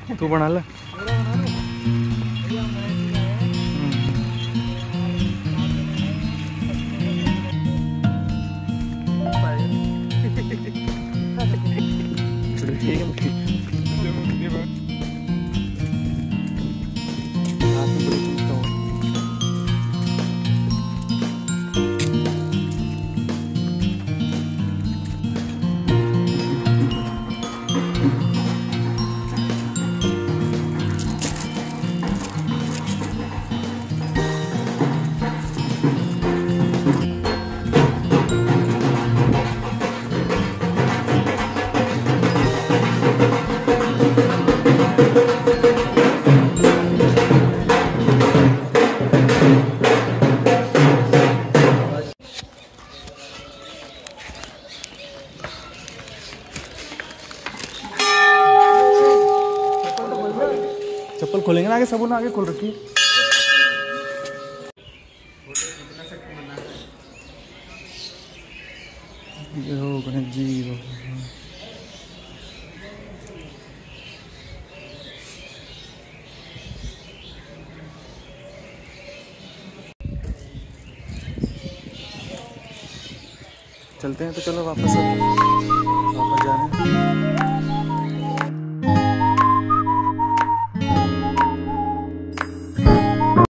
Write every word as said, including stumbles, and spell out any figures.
तू बना ले। चप्पल खोलेंगे ना, आगे सबून आगे खोल रखी है। गणेश जी चलते हैं तो चलो वापस वापस जाने।